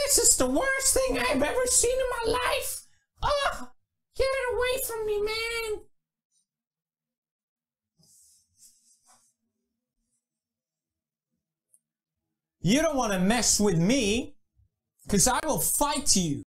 This is the worst thing I've ever seen in my life. Oh, get it away from me, man. You don't want to mess with me, because I will fight you.